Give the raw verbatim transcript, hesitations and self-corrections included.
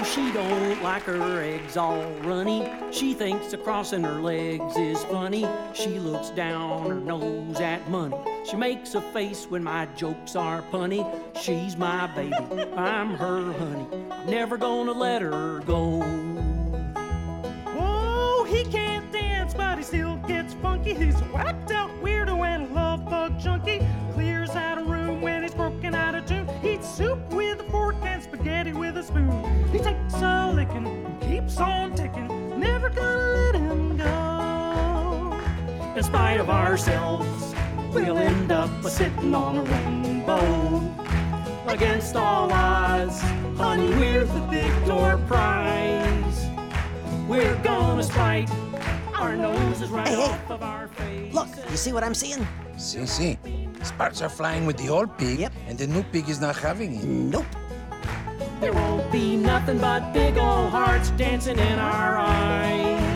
she don't like her eggs all runny. She thinks the crossing her legs is funny. She looks down her nose at money. She makes a face when my jokes are punny. She's my baby, I'm her honey. I'm never gonna let her go. Oh, he can't dance, but he still gets funky. He's a whacked out weirdo and a love bug junkie. Clears out a room when he's broken out of tune. Eats soup with a fork and spaghetti with a spoon. He takes a licking and keeps on ticking. Never gonna let him go. In spite of ourselves, we'll end up a sitting on a rainbow. Against all odds, honey, we're the victor prize. We're gonna spite our noses right Hey, hey. off of our face. Look, you see what I'm seeing? See, see. Sparks are flying with the old pig, Yep. and the new pig is not having it. Nope. There won't be nothing but big old hearts dancing in our eyes.